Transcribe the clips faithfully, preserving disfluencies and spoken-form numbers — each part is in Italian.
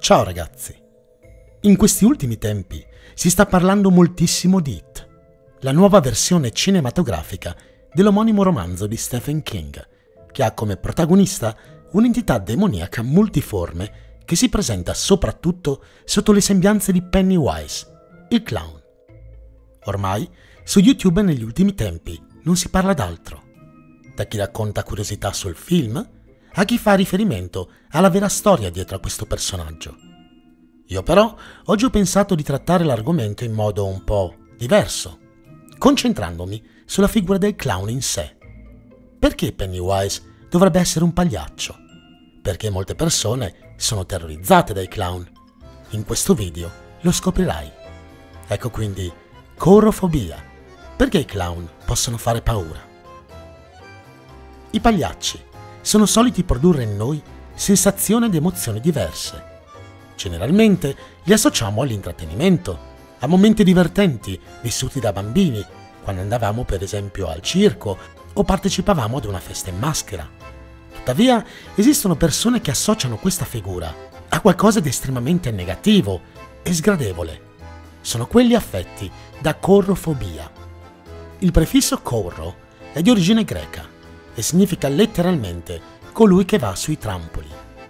Ciao ragazzi! In questi ultimi tempi si sta parlando moltissimo di It, la nuova versione cinematografica dell'omonimo romanzo di Stephen King, che ha come protagonista un'entità demoniaca multiforme che si presenta soprattutto sotto le sembianze di Pennywise, il clown. Ormai su YouTube negli ultimi tempi non si parla d'altro, da chi racconta curiosità sul film a chi fa riferimento alla vera storia dietro a questo personaggio. Io però oggi ho pensato di trattare l'argomento in modo un po' diverso, concentrandomi sulla figura del clown in sé. Perché Pennywise dovrebbe essere un pagliaccio? Perché molte persone sono terrorizzate dai clown. In questo video lo scoprirai. Ecco quindi courrofobia. Perché i clown possono fare paura? I pagliacci sono soliti produrre in noi sensazioni ed emozioni diverse. Generalmente li associamo all'intrattenimento, a momenti divertenti vissuti da bambini, quando andavamo per esempio al circo o partecipavamo ad una festa in maschera. Tuttavia, esistono persone che associano questa figura a qualcosa di estremamente negativo e sgradevole. Sono quelli affetti da courrofobia. Il prefisso courro è di origine greca e significa letteralmente colui che va sui trampoli.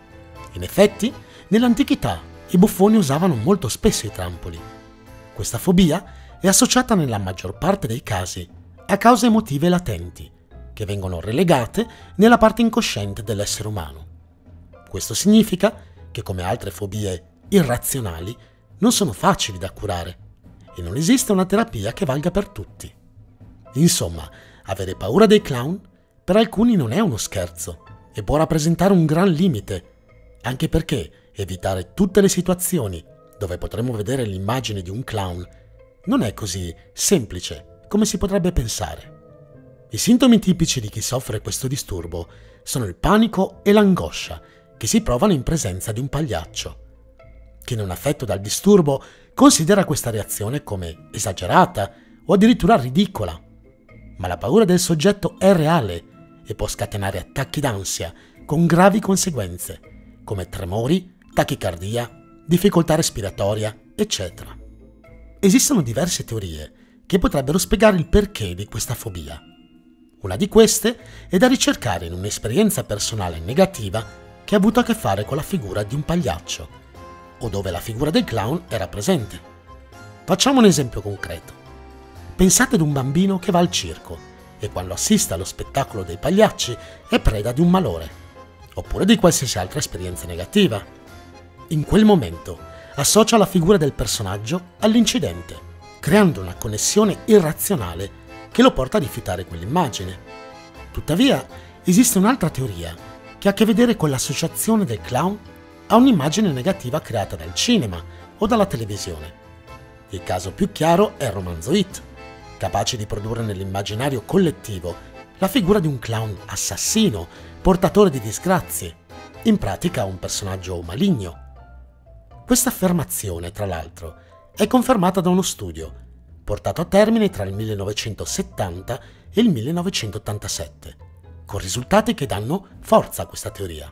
In effetti, nell'antichità i buffoni usavano molto spesso i trampoli. Questa fobia è associata nella maggior parte dei casi a cause emotive latenti, che vengono relegate nella parte incosciente dell'essere umano. Questo significa che, come altre fobie irrazionali, non sono facili da curare e non esiste una terapia che valga per tutti. Insomma, avere paura dei clown per alcuni non è uno scherzo e può rappresentare un gran limite, anche perché evitare tutte le situazioni dove potremmo vedere l'immagine di un clown non è così semplice come si potrebbe pensare. I sintomi tipici di chi soffre questo disturbo sono il panico e l'angoscia che si provano in presenza di un pagliaccio. Chi non è affetto dal disturbo considera questa reazione come esagerata o addirittura ridicola, ma la paura del soggetto è reale e può scatenare attacchi d'ansia con gravi conseguenze, come tremori, tachicardia, difficoltà respiratoria, eccetera. Esistono diverse teorie che potrebbero spiegare il perché di questa fobia. Una di queste è da ricercare in un'esperienza personale negativa che ha avuto a che fare con la figura di un pagliaccio, o dove la figura del clown era presente. Facciamo un esempio concreto. Pensate ad un bambino che va al circo e quando assiste allo spettacolo dei pagliacci è preda di un malore, oppure di qualsiasi altra esperienza negativa. In quel momento associa la figura del personaggio all'incidente, creando una connessione irrazionale che lo porta a rifiutare quell'immagine. Tuttavia, esiste un'altra teoria che ha a che vedere con l'associazione del clown a un'immagine negativa creata dal cinema o dalla televisione. Il caso più chiaro è il romanzo It, capace di produrre nell'immaginario collettivo la figura di un clown assassino, portatore di disgrazie, in pratica un personaggio maligno. Questa affermazione, tra l'altro, è confermata da uno studio, portato a termine tra il millenovecentosettanta e il millenovecentottantasette, con risultati che danno forza a questa teoria.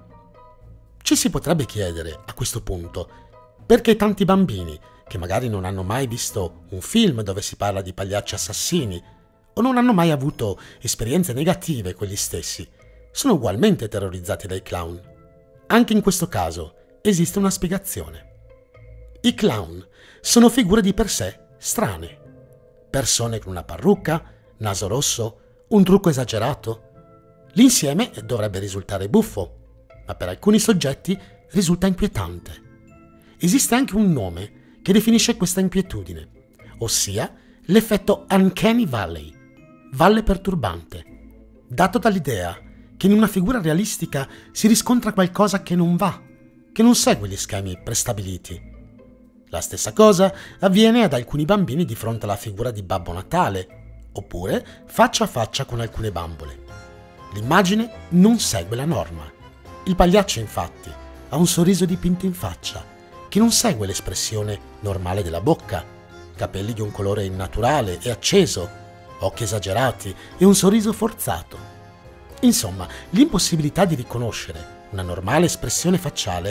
Ci si potrebbe chiedere, a questo punto, perché tanti bambini, che magari non hanno mai visto un film dove si parla di pagliacci assassini o non hanno mai avuto esperienze negative con gli stessi, sono ugualmente terrorizzati dai clown. Anche in questo caso esiste una spiegazione. I clown sono figure di per sé strane. Persone con una parrucca, naso rosso, un trucco esagerato. L'insieme dovrebbe risultare buffo, ma per alcuni soggetti risulta inquietante. Esiste anche un nome che definisce questa inquietudine, ossia l'effetto Uncanny Valley, valle perturbante, dato dall'idea che in una figura realistica si riscontra qualcosa che non va, che non segue gli schemi prestabiliti. La stessa cosa avviene ad alcuni bambini di fronte alla figura di Babbo Natale, oppure faccia a faccia con alcune bambole. L'immagine non segue la norma. Il pagliaccio, infatti, ha un sorriso dipinto in faccia, che non segue l'espressione normale della bocca, capelli di un colore innaturale e acceso, occhi esagerati e un sorriso forzato. Insomma, l'impossibilità di riconoscere una normale espressione facciale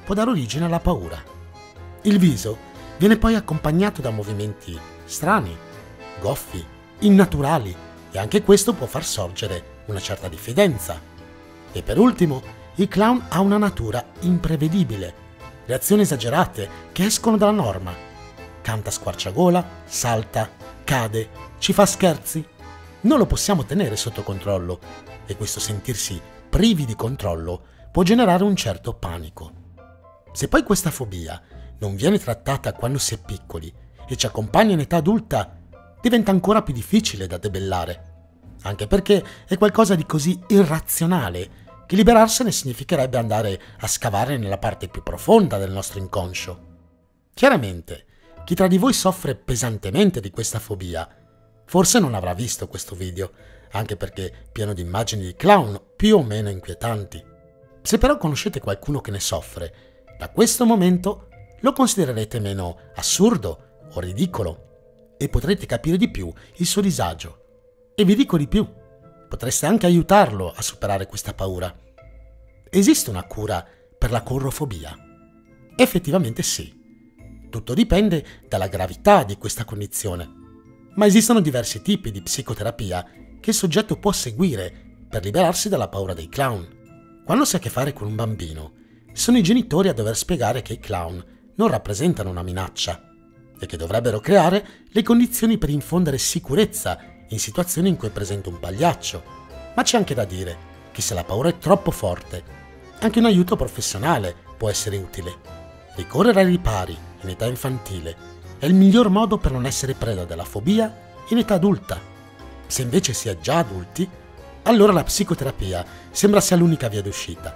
può dare origine alla paura. Il viso viene poi accompagnato da movimenti strani, goffi, innaturali, e anche questo può far sorgere una certa diffidenza. E per ultimo, il clown ha una natura imprevedibile, reazioni esagerate che escono dalla norma. Canta a squarciagola, salta, cade, ci fa scherzi. Non lo possiamo tenere sotto controllo e questo sentirsi privi di controllo può generare un certo panico. Se poi questa fobia non viene trattata quando si è piccoli e ci accompagna in età adulta, diventa ancora più difficile da debellare, anche perché è qualcosa di così irrazionale che liberarsene significherebbe andare a scavare nella parte più profonda del nostro inconscio. Chiaramente, chi tra di voi soffre pesantemente di questa fobia forse non avrà visto questo video, anche perché pieno di immagini di clown più o meno inquietanti. Se però conoscete qualcuno che ne soffre, da questo momento lo considererete meno assurdo o ridicolo e potrete capire di più il suo disagio. E vi dico di più, potreste anche aiutarlo a superare questa paura. Esiste una cura per la corrofobia? Effettivamente sì. Tutto dipende dalla gravità di questa condizione, ma esistono diversi tipi di psicoterapia che il soggetto può seguire per liberarsi dalla paura dei clown. Quando si ha a che fare con un bambino, sono i genitori a dover spiegare che i clown non rappresentano una minaccia e che dovrebbero creare le condizioni per infondere sicurezza in situazioni in cui è presente un pagliaccio. Ma c'è anche da dire che se la paura è troppo forte, anche un aiuto professionale può essere utile. Ricorrere ai ripari in età infantile è il miglior modo per non essere preda della fobia in età adulta. Se invece si è già adulti, allora la psicoterapia sembra sia l'unica via d'uscita.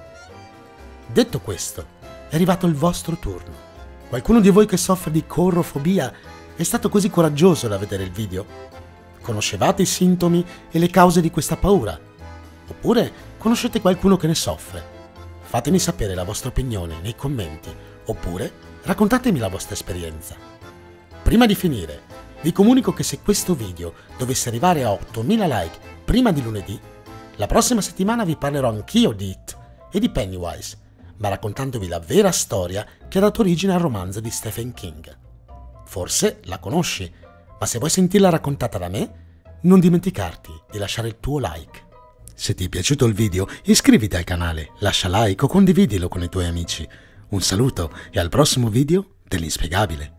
Detto questo, è arrivato il vostro turno. Qualcuno di voi che soffre di corrofobia è stato così coraggioso da vedere il video? Conoscevate i sintomi e le cause di questa paura? Oppure conoscete qualcuno che ne soffre? Fatemi sapere la vostra opinione nei commenti, oppure raccontatemi la vostra esperienza. Prima di finire, vi comunico che se questo video dovesse arrivare a ottomila like prima di lunedì, la prossima settimana vi parlerò anch'io di It e di Pennywise, ma raccontandovi la vera storia che ha dato origine al romanzo di Stephen King. Forse la conosci, ma se vuoi sentirla raccontata da me, non dimenticarti di lasciare il tuo like. Se ti è piaciuto il video, iscriviti al canale, lascia like o condividilo con i tuoi amici. Un saluto e al prossimo video dell'Inspiegabile.